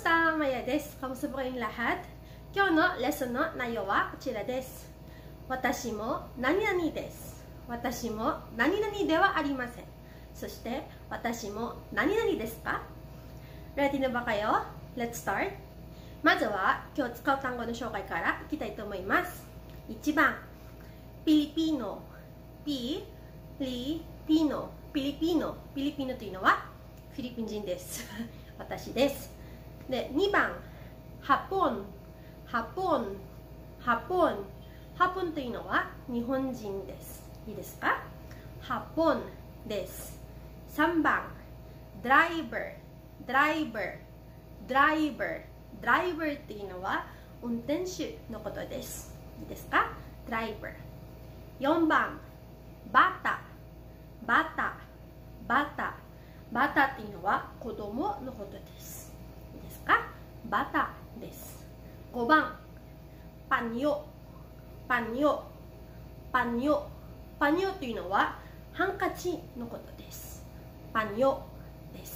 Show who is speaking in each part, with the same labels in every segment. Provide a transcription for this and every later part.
Speaker 1: Kamusta? Maya desu. Kamusta po kayong lahat? Kyou no lesson no nayo wa kochira desu. Watashi mo nani nani desu. Watashi mo nani nani de wa arimasen. そして私も何々ですか? Ready なばかよ? Let's start. まずは今日使う単語の紹介からいきたいと思います。1番、ピリピーノ。ピリピーノ。ピリピーノ。ピリピーノというのはフィリピン人です。私です。で、2番、ハポン。ハポン。ハポン。ハポンというのは日本人です。いいですか? ハポンです。3番、ドライバー。ドライバー。ドライバー。ドライバーというのは運転手のことです。いいですか? ドライバー。4番、バタ。バタ。バタ。バタというのは子供のことです。いいですか? バタです。5番、パニョ。パニョ。パニョ。パニョというのはハンカチのことです。パニョです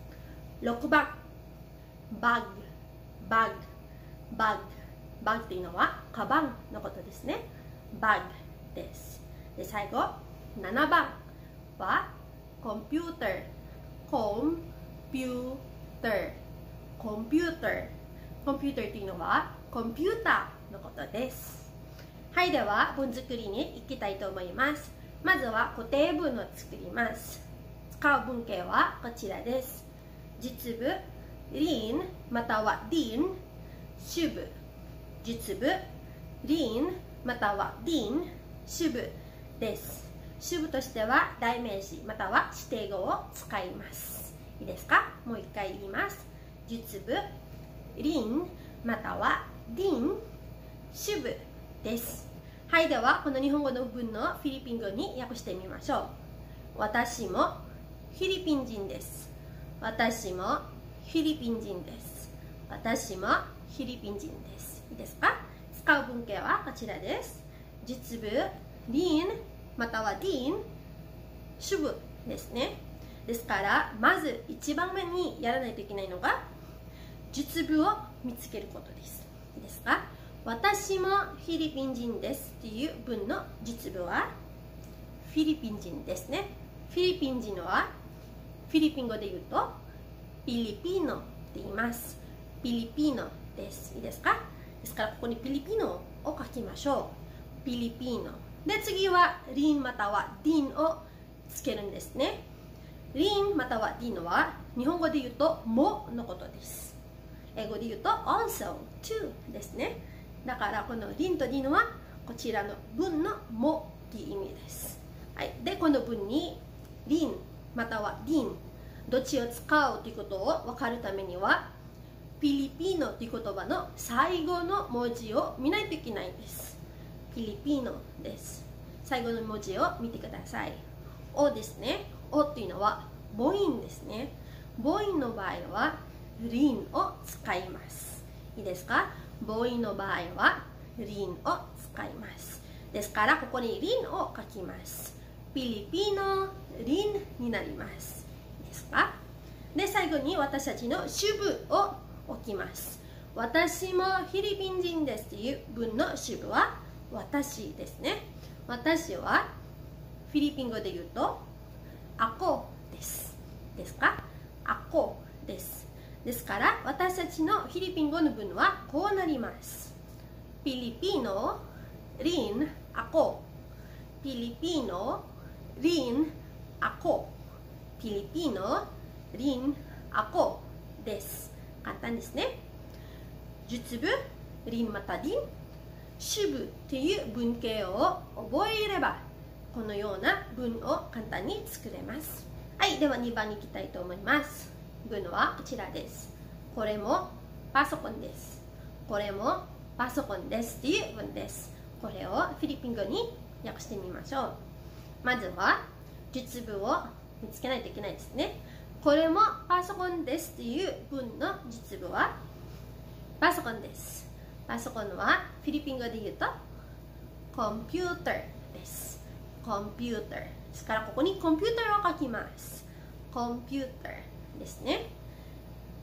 Speaker 1: 。6番、バッグ。バッグ。バッグ。バッグというのはカバンのことですね。バッグです。で、最後、7番はコンピューター。コンピューター。コンピューター。コンピューターというのはコンピューターのことです。はい、では文作りに行きたいと思います。まずは固定文を作ります。使う文形はこちらです。実部、リンまたはディン、主部。実部、リンまたはディン、主部です。主部としては代名詞または指定語を使います。いいですか? もう一回言います。実部、リンまたはディン、主部です。はい、ではこの日本語の文のフィリピン語に訳してみましょう。私もフィリピン人です。私もフィリピン人です。私もフィリピン人です。いいですか? 使う文形はこちらです。実部、リンまたはディン、主部ですね。ですからまず1番目にやらないといけないのが実部を見つけることです。いいですか? 私もフィリピン人ですという文の実部はフィリピン人ですね。フィリピン人はフィリピン語で言うとピリピーノって言います。ピリピーノです。いいですか? ですからここにピリピーノを書きましょう。ピリピーノで、次はリンまたはディンをつけるんですね。リンまたはディンは日本語で言うとものことです。英語で言うと also, too ですね。だからこのリンとディンはこちらの文のもという意味です。はい、で、この文にリンまたはディンどっちを使うということを分かるためにはピリピーノという言葉の最後の文字を見ないといけないんです。ピリピーノです。最後の文字を見てください。おですね。おというのは母音ですね。母音の場合はリンを使います。いいですか? 母音の場合はリンを使います。ですからここにリンを書きます。ピリピーノリンになります。いいですか? で、最後に私たちの主部を置きます。私もフィリピン人ですという文の主部は私ですね。私はフィリピン語で言うとアコです。ですか? アコです。ですから私たちのフィリピン語の文はこうなります。ピリピーノリンアコ。ピリピーノリンアコ。ピリピーノリンアコです。簡単ですね。実部リンまたディン主部という文形を覚えればこのような文を簡単に作れます。はい、では2番に行きたいと思います。文はこちらです。これもパソコンです。これもパソコンですという文です。これをフィリピン語に訳してみましょう。まずは実部を見つけないといけないですね。これもパソコンですという文の実部はパソコンです。パソコンはフィリピン語で言うとコンピューターです。コンピューターですからここにコンピューターを書きます。コンピューターですね。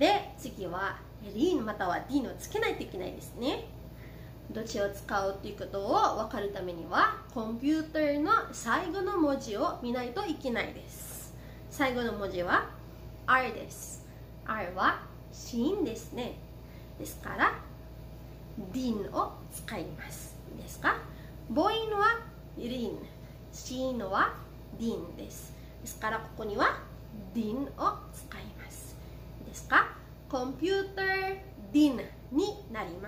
Speaker 1: で、次はリンまたはディンをつけないといけないですね。どっちを使うということを分かるためには、コンピューターの最後の文字を見ないといけないです。最後の文字は R です。R は子音ですね。ですから、ディンを使います。いいですか？母音はリン、子音はディンです。ですから、ここにはディンを使います。いいですか？コンピューターディンになります。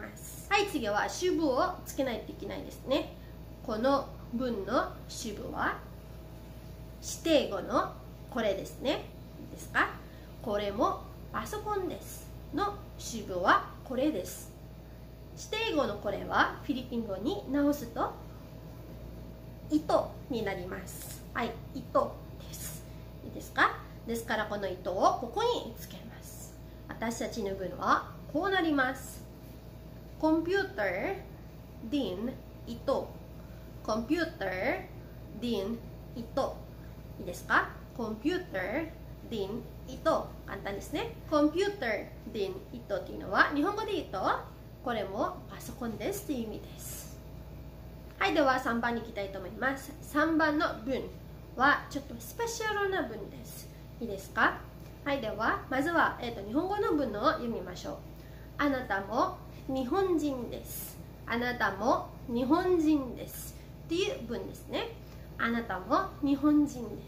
Speaker 1: はい、次は主語をつけないといけないですね。この文の主語は指定語のこれですね。いいですか？これもパソコンですの主語はこれです。指定語のこれはフィリピン語に直すと糸になります。はい、糸です。いいですか？ですからこの糸をここにつけます。私たちの文はこうなります。コンピューター、ディン、糸。コンピューター、ディン、糸。いいですか？コンピューター、ディン、糸。簡単ですね。コンピューター、ディン、糸というのは日本語で言うとこれもパソコンですという意味です。はい、では3番に行きたいと思います。3番の文はちょっとスペシャルな文です。いいですか？はい、ではまずは、日本語の文を読みましょう。あなたも日本人です。あなたも日本人です。っていう文ですね。あなたも日本人です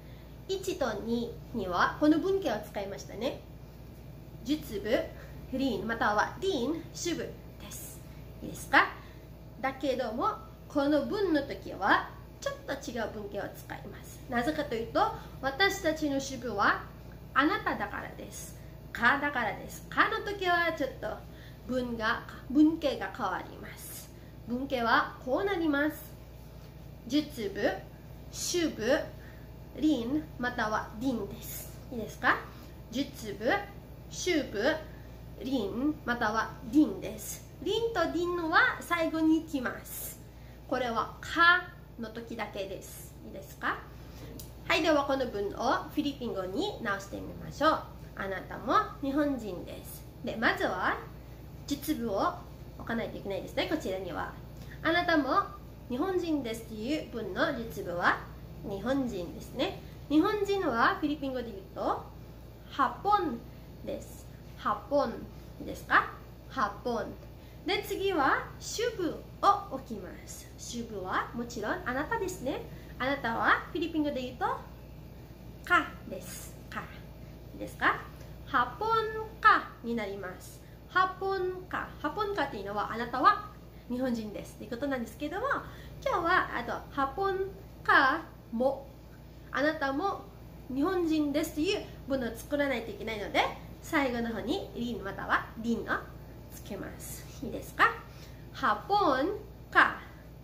Speaker 1: 。1と2にはこの文型を使いましたね。述部、リンまたはディーン、主語です。いいですか？だけども、この文の時はちょっと違う文型を使います。なぜかというと、私たちの主語はあなただからです。かだからです。かの時はちょっと文型が変わります。文型はこうなります。述部、主語、リンまたはディンです。いいですか？述部、主語、リンまたはディンです。リンとディンは最後に来ます。これはかの時だけです。いいですか？はい、ではこの文をフィリピン語に直してみましょう。あなたも日本人です。で、まずは述部を置かないといけないですね。こちらにはあなたも日本人ですという文の述部は日本人ですね。日本人はフィリピン語で言うとハポンです。ハポンですか？ハポンで、次は主語を置きます。主語はもちろんあなたですね。あなたはフィリピン語で言うとかです。かですか？ハポンかになります。ハポンかというのはあなたは日本人ですということなんですけども、今日はハポンかもあなたも日本人ですという文を作らないといけないので、最後の方にリンまたはディンをつけます。いいですか？ハポンか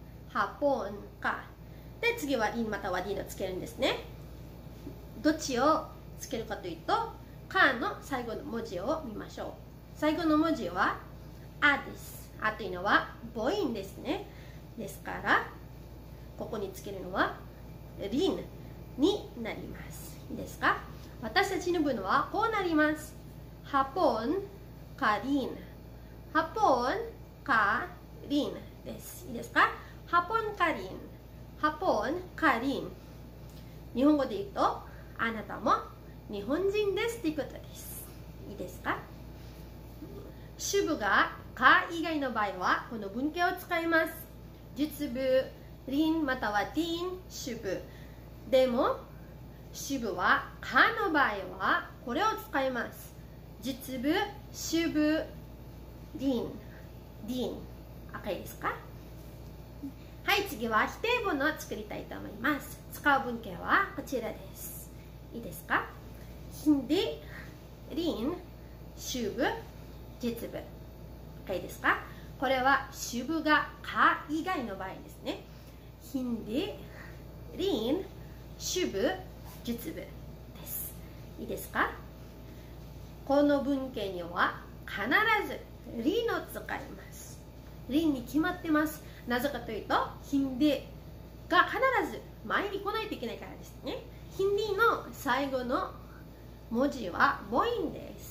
Speaker 1: で、次はリンまたはディンをつけるんですね。どっちをつけるかというと、かの最後の文字を見ましょう。最後の文字はあです。あというのは母音ですね。ですからここにつけるのはリンになります。いいですか？私たちの文はこうなります。ハポンかリン、ハポンかリンです。いいですか？ハポンかリン、ハポンかリン。日本語で言うとあなたも日本人ですということです。いいですか？主語がか以外の場合はこの文型を使います。述部、リンまたはディーン、主語。でも主語はかの場合はこれを使います。述部、主語、リン、ディーン。OK ですか？はい、次は否定文を作りたいと思います。使う文型はこちらです。いいですか？hindi、リン、主語、述部。OK ですか？これは主語がか以外の場合ですね。hindi、リン、主語、述部です。いいですか？この文型には必ずリンを使います。リンに決まってます。なぜかというと、hindiが必ず前に来ないといけないからですね。hindiの最後の文字は母音です。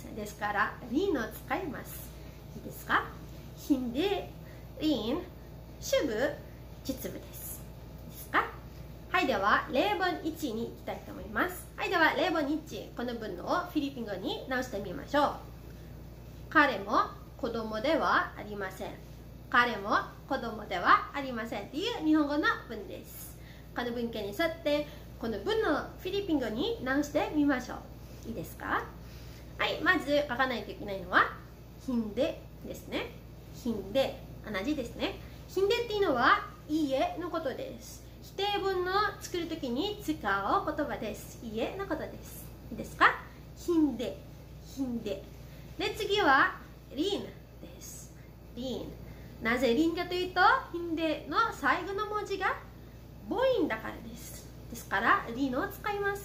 Speaker 1: ですからリンを使います。いいですか？hindi, rin, 主語、実部です。いいですか？はい、では例文1に行きたいと思います。はい、では例文1、この文をフィリピン語に直してみましょう。彼も子供ではありません。彼も子供ではありませんという日本語の文です。この文献に沿ってこの文のフィリピン語に直してみましょう。いいですか？はい、まず書かないといけないのはhindiですね。hindi、同じですね。hindiっていうのはいいえのことです。否定文の作るときに使う言葉です。いいえのことです。いいですか？hindi、hindi。で、次はrinです。rin。なぜrinかというと、hindiの最後の文字が母音だからです。ですから、rinを使います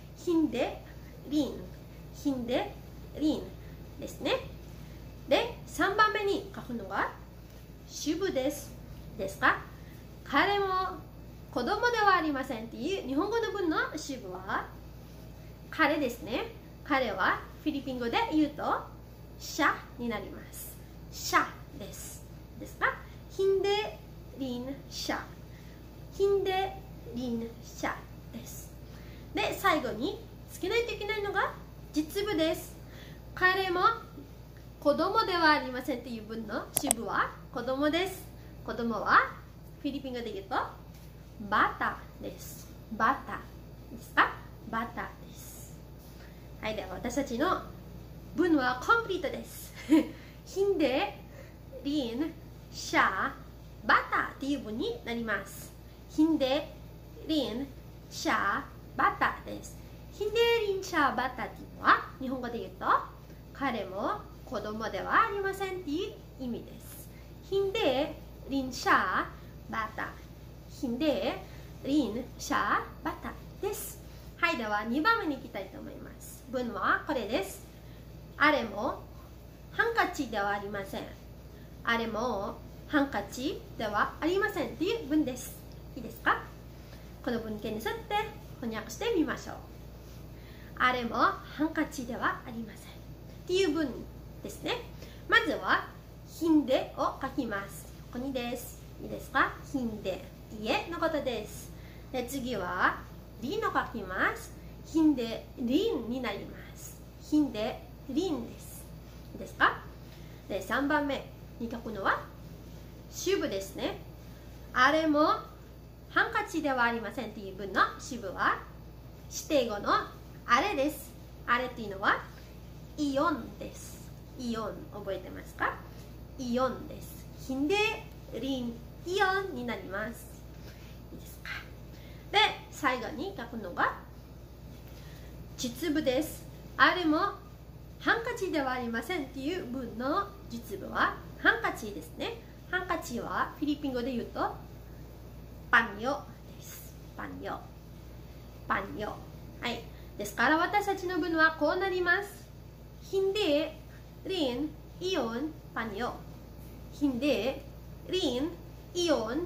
Speaker 1: 。hindi、rin、hindi、rinですね。で、3番目に書くのが主語です。ですか？彼も子供ではありませんっていう日本語の文の主語は彼ですね。彼はフィリピン語で言うとシャになります。シャです。ですか？hindi, rin, siya。hindi, rin, siyaです。で、最後につけないといけないのが実部です。彼も子供ではありませんという文の主語は子供です。子供はフィリピン語で言うとバタです。バタですか？バタです。はい、では私たちの文はコンプリートです。hindi, rin, siya, バタという文になります。hindi, rin, siya, バタです。hindi, rin, siya, バタというのは日本語で言うと彼も子供ではありませんという意味です。hindi, rin, siya, バタ。hindi, rin, siya, バタです。はい、では2番目に行きたいと思います。文はこれです。あれもハンカチではありません。あれもハンカチではありませんという文です。いいですか？この文献に沿って翻訳してみましょう。あれもハンカチではありませんという文ですね。まずはhindiを書きます。ここにです。いいですか？hindi、いいえのことです。で、次はrinを書きます。hindi、rinになります。hindi、rinです。いいですか？で、3番目に書くのは主語ですね。あれもハンカチではありませんという文の主語は指定語のあれです。あれというのはイオンです。イオン覚えてますか？イオンです。hindi、rin、イオンになります。いいですか？で、最後に書くのが実部です。あれもハンカチではありませんという文の実部はハンカチですね。ハンカチはフィリピン語で言うとパンヨです。パンヨ。パンヨ。はい。ですから私たちの文はこうなります。hindi, rin, ion, panyo。hindi, rin, ion,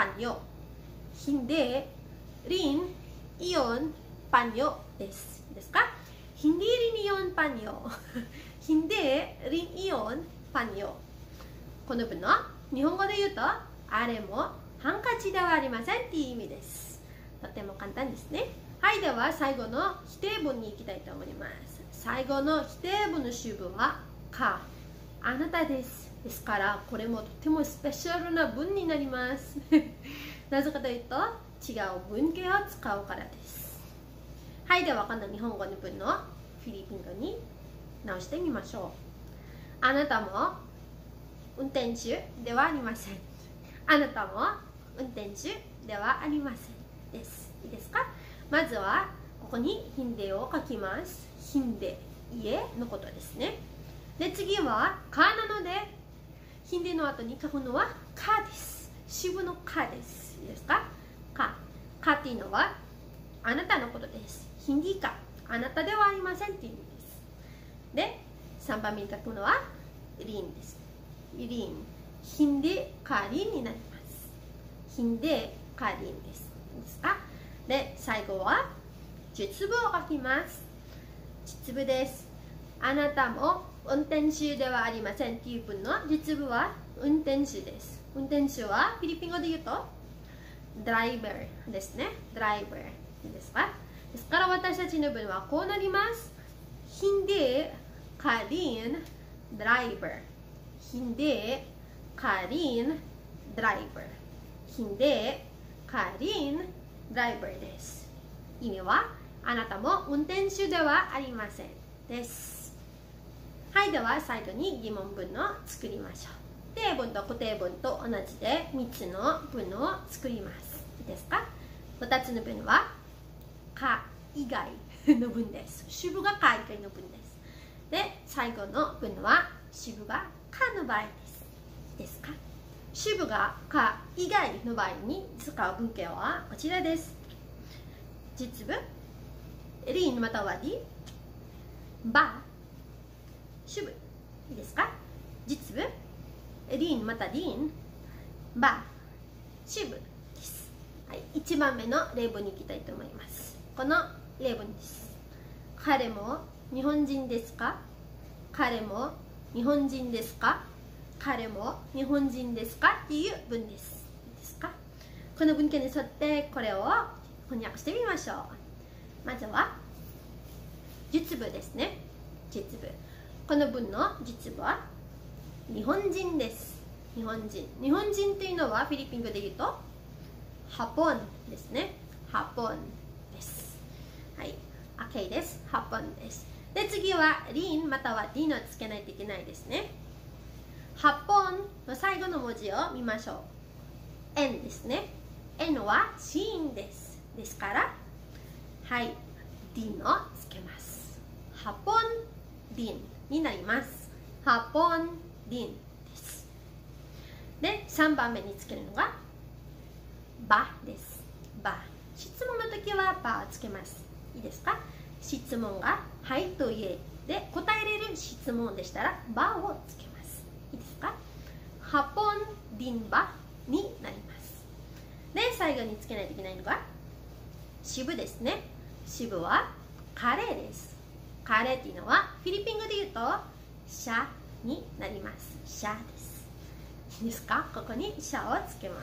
Speaker 1: panyo。hindi, rin, ion, panyo です。ですか？hindi, rin, ion, panyo。hindi, rin, ion, panyo。この文の日本語で言うと、あれもハンカチではありませんっていう意味です。とても簡単ですね。はい、では最後の否定文に行きたいと思います。最後の否定文の主語はか、あなたです。ですからこれもとてもスペシャルな文になります。なぜかというと違う文型を使うからです。はい、ではこの日本語の文のフィリピン語に直してみましょう。あなたも運転手ではありません。あなたも運転手ではありませんです。いいですか？まずはここにhindiを書きます。hindi、いえのことですね。で、次はかなのでhindiの後に書くのはかです。主語のかです。いいですか？かっていうのはあなたのことです。hindiか、あなたではありませんという意味です。で、3番目に書くのはrinです。rin、hindiかrinになります。hindiかrinです。いいですか？で、最後は実部を書きます。実部です。 あなたも運転手ではありませんっていう文の実部は運転手です。運転手はフィリピン語で言うとドライバーですね。ドライバーですか。ですから私たちの文はこうなります。Hindi ka rin driver. Hindi ka rin driver. Hindiかりんドライバーです。意味はあなたも運転手ではありませんです。はい、では最後に疑問文を作りましょう。定文と固定文と同じで3つの文を作ります。いいですか。2つの文はか以外の文です。主語がか以外の文です。で、最後の文は主語がかの場合です。いいですか。主語がか以外の場合に使う文型はこちらです。実部、リンまたはリ、バ、主語。いいですか。実部、リンまたリン、バ、主語です。はい、1番目の例文に行きたいと思います。この例文です。彼も日本人ですか。彼も日本人ですか。彼も日本人ですかっていう文です。いいですか。この文型に沿ってこれを翻訳してみましょう。まずは実部ですね。実部。この文の実部は日本人です。日本人。日本人というのはフィリピン語で言うとハポンですね。ハポンです。はい。OK です。ハポンです。で、次はリンまたはディンをつけないといけないですね。8本の最後の文字を見ましょう。N ですね。N はシーンです。ですから、はい、ディンをつけます。8本ディンになります。8本ディンです。で、3番目につけるのがバです。バ。質問の時はバをつけます。いいですか。質問がはいといえで答えれる質問でしたらバをつけます。いいですか。ハポンディンバになります。で、最後につけないといけないのが支部ですね。支部はカレーです。カレーっていうのはフィリピン語で言うとシャになります。シャです。いいですか。ここにシャをつけます。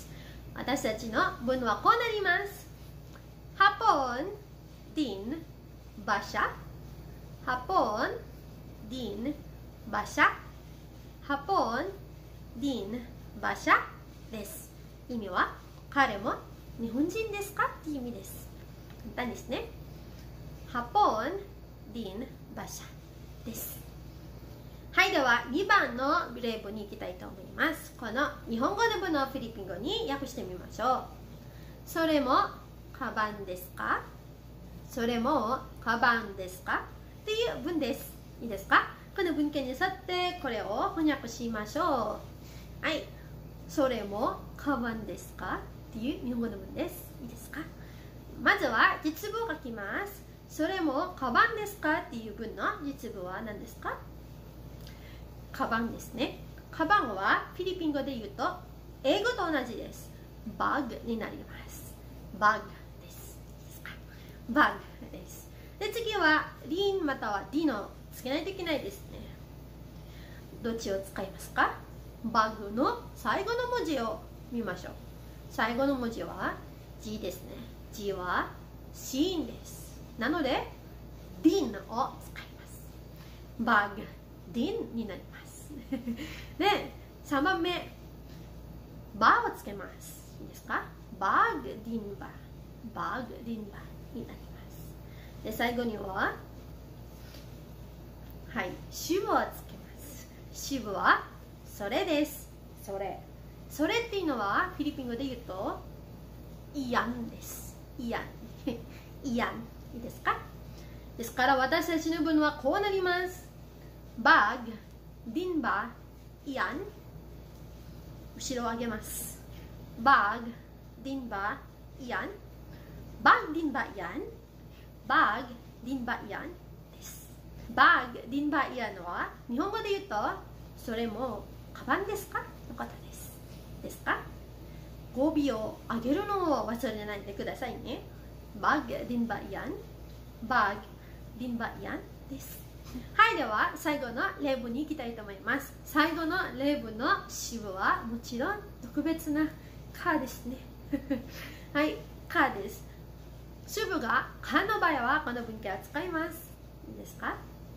Speaker 1: 私たちの文はこうなります。ハポンディンバシャ。ハポンディンバシャ。ハポンディンバシャです。意味は彼も日本人ですかっていう意味です。簡単ですね。ハポンディンバシャです。はい、では2番の例文に行きたいと思います。この日本語の文をフィリピン語に訳してみましょう。それもカバンですか。それもカバンですかっていう文です。いいですか。この文型に沿ってこれを翻訳しましょう。はい。それもカバンですかっていう日本語の文です。いいですか。まずは実部を書きます。それもカバンですかっていう文の実部は何ですか。カバンですね。カバンはフィリピン語で言うと英語と同じです。バッグになります。バッグです。いいですか。バッグです。で、次はリンまたはディのつけないといけないですね。どっちを使いますか。バッグの最後の文字を見ましょう。最後の文字は G ですね。G はシーンです。なのでディンを使います。バッグディンになります。で、3番目バーをつけます。いいですか。バーグディンバー、バーグディンバーになります。で、最後にははい、主語をつけます。主語はそれです。それ。それっていうのはフィリピン語で言うとイヤンです。イヤン。イヤン。いいですか。ですから私たちの文はこうなります。バーグ、ディンバー、イヤン。後ろを上げます。バーグ、ディンバー、イヤン。バーグ、ディンバー、イヤン。バーグ、ディンバー、イヤン。バーグ、ディンバーイヤーのは日本語で言うとそれもカバンですかの方です。ですか。語尾を上げるのを忘れないでくださいね。バーグ、ディンバーイヤン、バーグ、ディンバーイヤンです。 はい、では最後の例文に行きたいと思います。最後の例文の主語はもちろん特別なかですね。はい、かです。主語がかの場合はこの文型を使います。いいですか？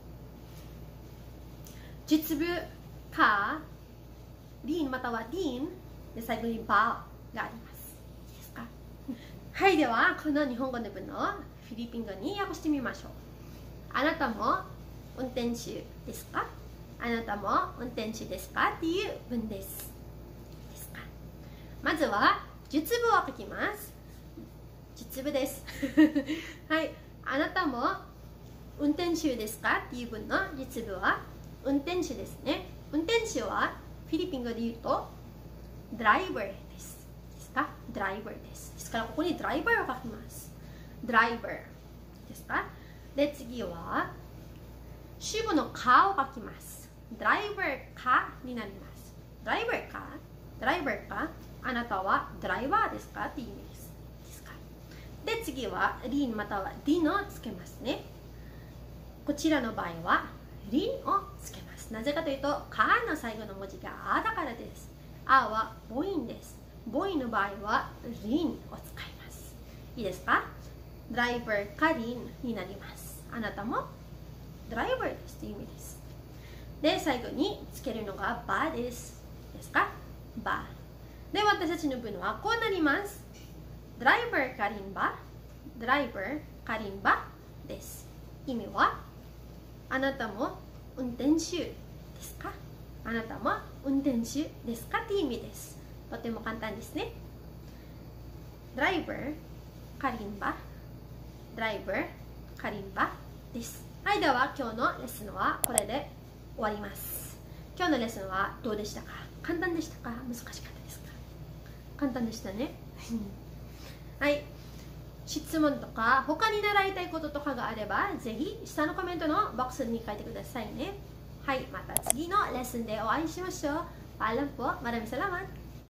Speaker 1: 実部か、リンまたはリンで最後にバーがあります。いいですか？はい、ではこの日本語の文をフィリピン語に訳してみましょう。あなたも運転手ですか？あなたも運転手ですかっていう文です。ですか？まずは実部を書きます。実部です。はい、あなたも運転手ですかっていう文の実部は運転手ですね。運転手はフィリピン語で言うとドライバーです。ですか？ドライバーです。ですからここにドライバーを書きます。ドライバーですか？で次は主語のかを書きます。ドライバーかになります。ドライバーか、ドライバーか、あなたはドライバーですかっていう意味です。ですか？で次はリンまたはリンをつけますね。こちらの場合はリンをつけます。なぜかというと、かの最後の文字があだからです。あは母音です。母音の場合はリンを使います。いいですか？ドライバーかリンになります。あなたもドライバーですという意味です。で、最後につけるのがバです。ですか？バ。で、私たちの文はこうなります。ドライバーかリンバ、ドライバーかリンバです。意味は、あなたも運転手ですか？あなたも運転手ですかっていう意味です。とても簡単ですね。ドライバーかリンバ、ドライバーかリンバです。はい、では今日のレッスンはこれで終わります。今日のレッスンはどうでしたか？簡単でしたか？難しかったですか？簡単でしたね。はい。質問とか他に習いたいこととかがあればぜひ下のコメントのボックスに書いてくださいね。はい、また次のレッスンでお会いしましょう。Paalam po. Maraming salamat.